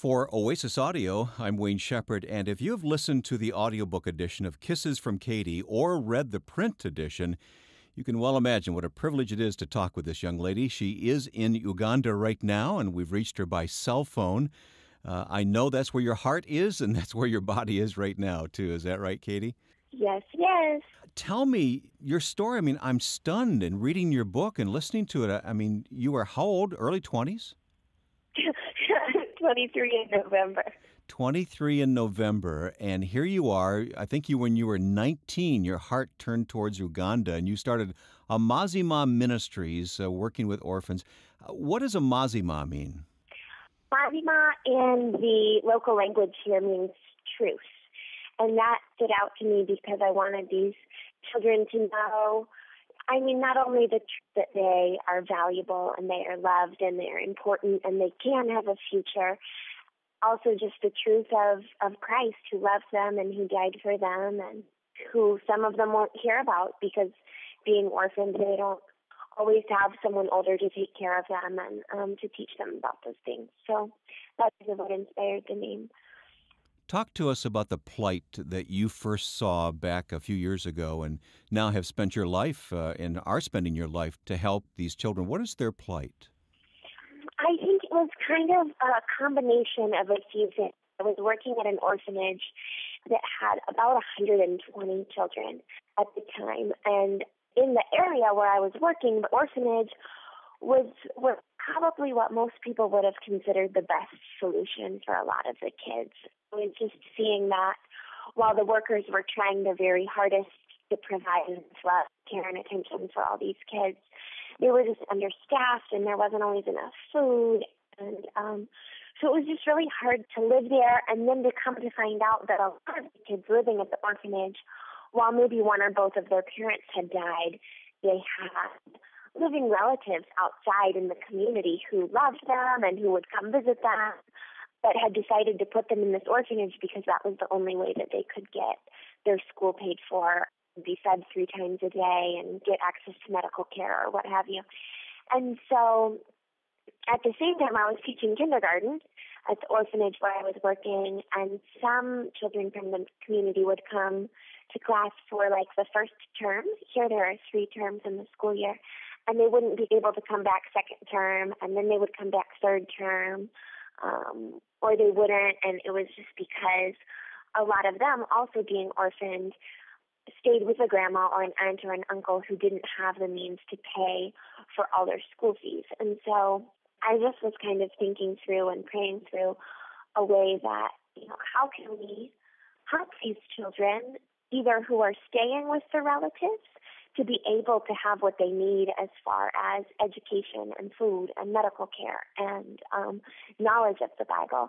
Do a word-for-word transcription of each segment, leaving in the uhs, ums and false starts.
For Oasis Audio, I'm Wayne Shepherd, and if you've listened to the audiobook edition of Kisses from Katie or read the print edition, you can well imagine what a privilege it is to talk with this young lady. She is in Uganda right now, and we've reached her by cell phone. Uh, I know that's where your heart is, and that's where your body is right now, too. Is that right, Katie? Yes, yes. Tell me your story. I mean, I'm stunned in reading your book and listening to it. I mean, you were how old? Early twenties? twenty-three in November. twenty-three in November, and here you are. I think you, when you were nineteen, your heart turned towards Uganda, and you started a Mazima Ministries uh, working with orphans. Uh, what does a Mazima mean? Mazima in the local language here means truth. And that stood out to me because I wanted these children to know, I mean, not only the truth that they are valuable and they are loved and they are important and they can have a future, also just the truth of, of Christ who loves them and who died for them and who some of them won't hear about because being orphaned, they don't always have someone older to take care of them and um, to teach them about those things. So that's what inspired the name. Talk to us about the plight that you first saw back a few years ago and now have spent your life uh, and are spending your life to help these children. What is their plight? I think it was kind of a combination of a few things. I was working at an orphanage that had about one hundred twenty children at the time. And in the area where I was working, the orphanage was, was probably what most people would have considered the best solution for a lot of the kids. I was just seeing that while the workers were trying their very hardest to provide love, care, and attention for all these kids, they were just understaffed and there wasn't always enough food. And um, so it was just really hard to live there. And then to come to find out that a lot of the kids living at the orphanage, while maybe one or both of their parents had died, they had living relatives outside in the community who loved them and who would come visit them, but had decided to put them in this orphanage because that was the only way that they could get their school paid for, be fed three times a day, and get access to medical care or what have you. And so at the same time, I was teaching kindergarten at the orphanage where I was working, and some children from the community would come to class for like the first term. Here there are three terms in the school year, and they wouldn't be able to come back second term, and then they would come back third term, um, or they wouldn't, and it was just because a lot of them, also being orphaned, stayed with a grandma or an aunt or an uncle who didn't have the means to pay for all their school fees. And so I just was kind of thinking through and praying through a way that, you know, how can we help these children, either who are staying with their relatives, to be able to have what they need as far as education and food and medical care and um, knowledge of the Bible.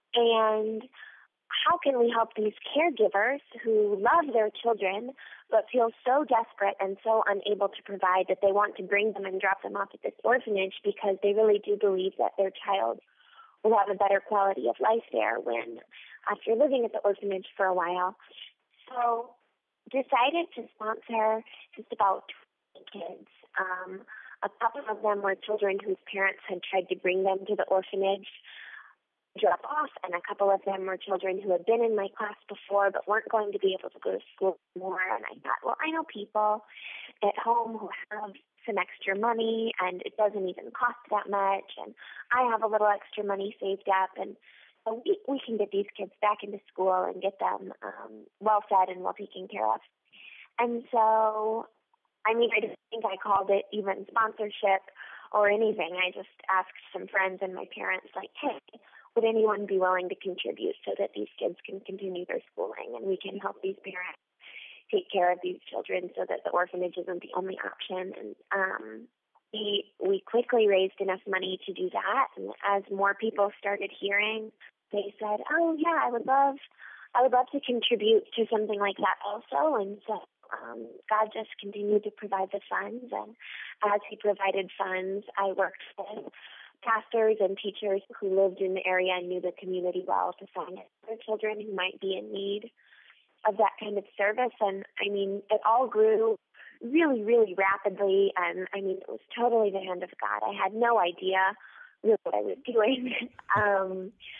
And how can we help these caregivers who love their children but feel so desperate and so unable to provide that they want to bring them and drop them off at this orphanage because they really do believe that their child will have a better quality of life there when after living at the orphanage for a while. So decided to sponsor just about twenty kids. Um, a couple of them were children whose parents had tried to bring them to the orphanage, drop off, and a couple of them were children who had been in my class before but weren't going to be able to go to school anymore. And I thought, well, I know people at home who have some extra money and it doesn't even cost that much, and I have a little extra money saved up, and so we, we can get these kids back into school and get them um, well fed and well taken care of. And so, I mean, I didn't think I called it even sponsorship or anything. I just asked some friends and my parents, like, hey, would anyone be willing to contribute so that these kids can continue their schooling and we can help these parents take care of these children so that the orphanage isn't the only option? And um, we we quickly raised enough money to do that. And as more people started hearing, they said, "Oh yeah, I would love, I would love to contribute to something like that also." And so um, God just continued to provide the funds, and as He provided funds, I worked with pastors and teachers who lived in the area and knew the community well to find other children who might be in need of that kind of service. And I mean, it all grew really, really rapidly. And I mean, it was totally the hand of God. I had no idea really what I was doing. um,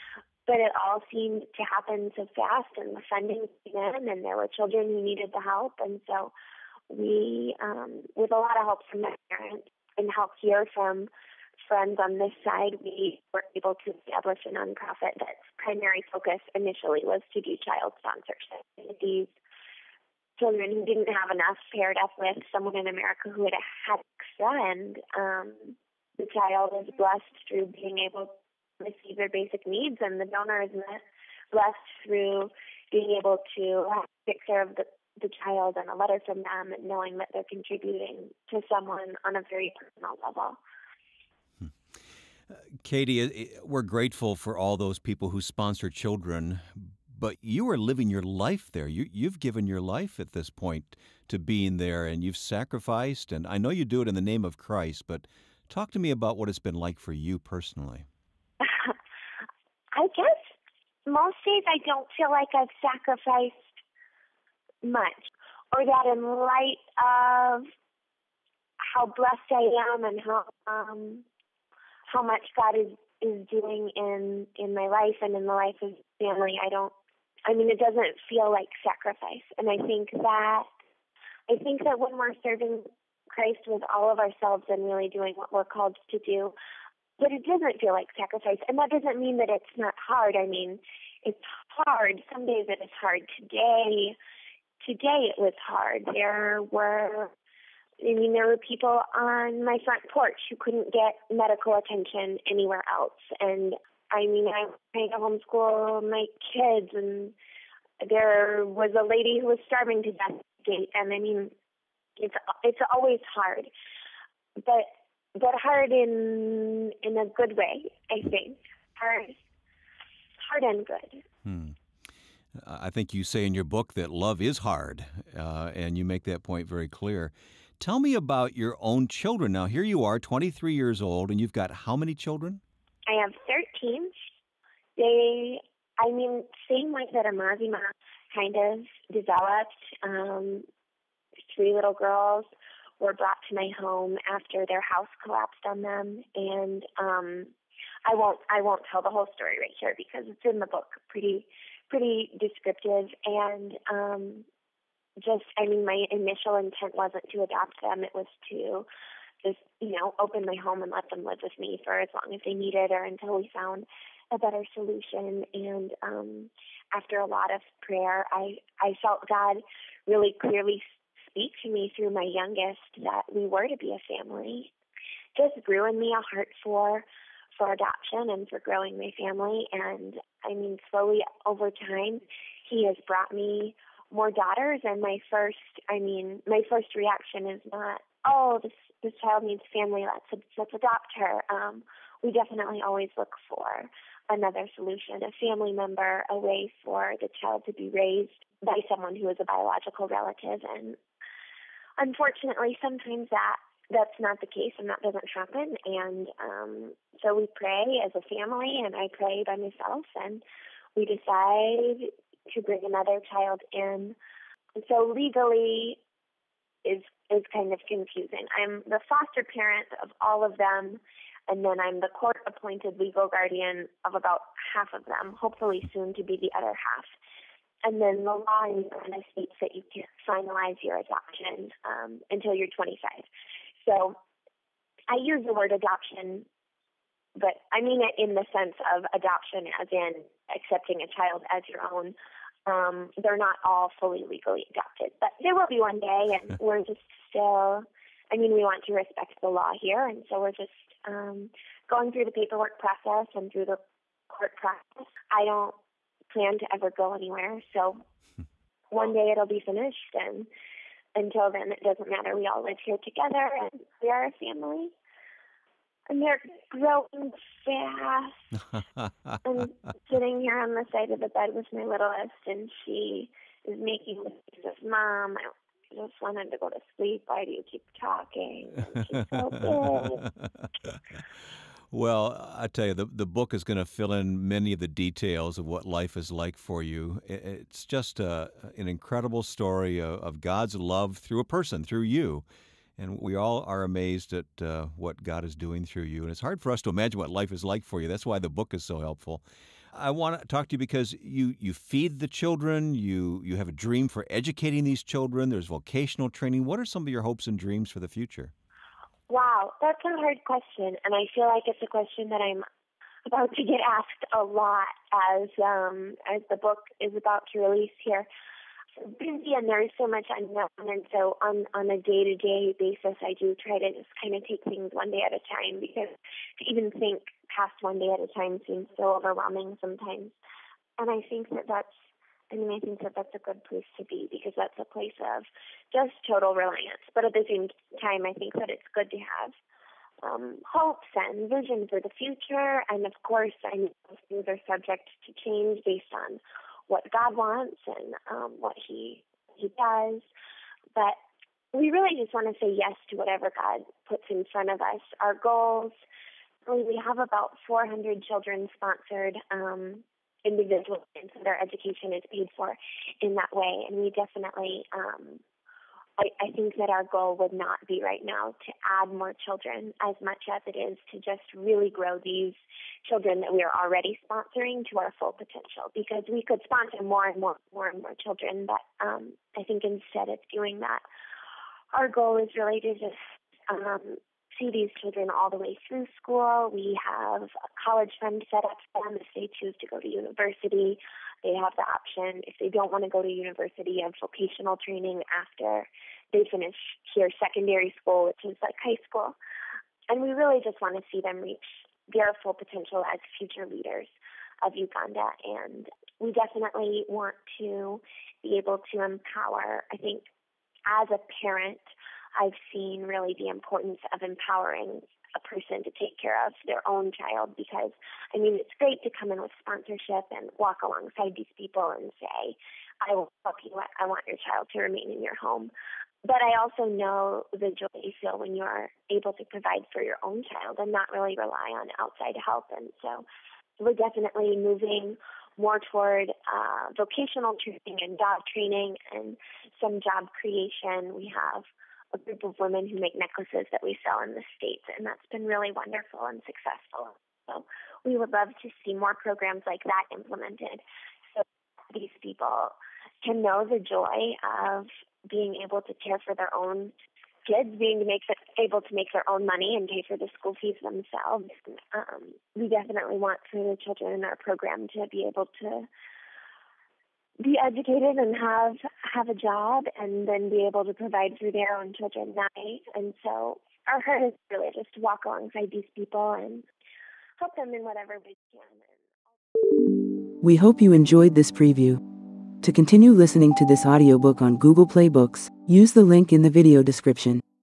but it all seemed to happen so fast, and the funding came in, and there were children who needed the help. And so we, um, with a lot of help from my parents and help here from friends on this side, we were able to establish a nonprofit that's primary focus initially was to do child sponsorship. These children who didn't have enough paired up with someone in America who had had extra, and um, the child is blessed through being able to receive their basic needs, and the donor is blessed through being able to take care of the, the child and a letter from them and knowing that they're contributing to someone on a very personal level. Katie, we're grateful for all those people who sponsor children, but you are living your life there. You, you've given your life at this point to being there, and you've sacrificed, and I know you do it in the name of Christ, but talk to me about what it's been like for you personally. I guess most days I don't feel like I've sacrificed much, or that in light of how blessed I am and how um, how much God is, is doing in, in my life and in the life of family, I don't, I mean, it doesn't feel like sacrifice. And I think that, I think that when we're serving Christ with all of ourselves and really doing what we're called to do, but it doesn't feel like sacrifice. And that doesn't mean that it's not hard. I mean, it's hard. Some days it is hard. Today, today it was hard. There were I mean, there were people on my front porch who couldn't get medical attention anywhere else. And, I mean, I tried to homeschool my kids, and there was a lady who was starving to death at the gate. And, I mean, it's it's always hard. But but hard in in a good way, I think. Hard, hard and good. Hmm. I think you say in your book that love is hard, uh, and you make that point very clear. Tell me about your own children. Now, here you are, twenty-three years old, and you've got how many children? I have thirteen. They, I mean, same way that Amazima kind of developed. Um, three little girls were brought to my home after their house collapsed on them, and um, I won't, I won't tell the whole story right here because it's in the book, pretty, pretty descriptive, and um, just, I mean, my initial intent wasn't to adopt them. It was to just, you know, open my home and let them live with me for as long as they needed or until we found a better solution. And um, after a lot of prayer, I, I felt God really clearly speak to me through my youngest that we were to be a family. Just grew in me a heart for for adoption and for growing my family. And I mean, slowly over time, He has brought me more daughters, and my first, I mean, my first reaction is not, oh, this this child needs family, let's let's adopt her. Um, we definitely always look for another solution, a family member, a way for the child to be raised by someone who is a biological relative. And unfortunately, sometimes that that's not the case, and that doesn't happen. And um, so we pray as a family, and I pray by myself, and we decide to bring another child in. And so legally is is kind of confusing. I'm the foster parent of all of them, and then I'm the court-appointed legal guardian of about half of them, hopefully soon to be the other half. And then the law in Uganda states that you can't finalize your adoption um, until you're twenty-five. So I use the word adoption, but I mean it in the sense of adoption as in accepting a child as your own. Um, they're not all fully legally adopted, but there will be one day, and we're just still, I mean, we want to respect the law here, and so we're just um, going through the paperwork process and through the court process. I don't plan to ever go anywhere, so one day it'll be finished, and until then, it doesn't matter. We all live here together, and we are a family. And they're growing fast. I'm sitting here on the side of the bed with my littlest, and she is making the face of, Mom, I just wanted to go to sleep. Why do you keep talking? And she's so big. Well, I tell you, the, the book is going to fill in many of the details of what life is like for you. It's just a, an incredible story of, of God's love through a person, through you. And we all are amazed at uh, what God is doing through you. And it's hard for us to imagine what life is like for you. That's why the book is so helpful. I want to talk to you because you, you feed the children, you, you have a dream for educating these children, there's vocational training. What are some of your hopes and dreams for the future? Wow, that's a hard question, and I feel like it's a question that I'm about to get asked a lot as um, as the book is about to release here. So busy, and there's so much unknown, and so on, on a day-to-day basis, I do try to just kind of take things one day at a time, because to even think past one day at a time seems so overwhelming sometimes. And I think that that's, I mean, I think that that's a good place to be, because that's a place of just total reliance. But at the same time, I think that it's good to have um, hopes and vision for the future. And of course, I know those things are subject to change based on what God wants and um, what He He does. But we really just want to say yes to whatever God puts in front of us. Our goals, really, we have about four hundred children sponsored um, individually, and so their education is paid for in that way. And we definitely, um, I, I think that our goal would not be right now to add more children as much as it is to just really grow these children that we are already sponsoring to our full potential, because we could sponsor more and more, more and more children. But um, I think instead of doing that, our goal is really to just um, see these children all the way through school. We have a college fund set up for them if they choose to go to university. They have the option, if they don't want to go to university, of vocational training after they finish here secondary school, which is like high school. And we really just want to see them reach their full potential as future leaders of Uganda. And we definitely want to be able to empower, I think, as a parent, I've seen really the importance of empowering a person to take care of their own child, because, I mean, it's great to come in with sponsorship and walk alongside these people and say, I will help you, I want your child to remain in your home. But I also know the joy you feel when you're able to provide for your own child and not really rely on outside help. And so we're definitely moving more toward uh, vocational training and job training and some job creation. We have a group of women who make necklaces that we sell in the States, and that's been really wonderful and successful. So we would love to see more programs like that implemented, so these people can know the joy of being able to care for their own kids, being to make, able to make their own money and pay for the school fees themselves. Um, we definitely want for the children in our program to be able to be educated and have have a job, and then be able to provide for their own children that way. And so our heart is really just to walk alongside these people and help them in whatever we can. We hope you enjoyed this preview. To continue listening to this audiobook on Google Play Books, use the link in the video description.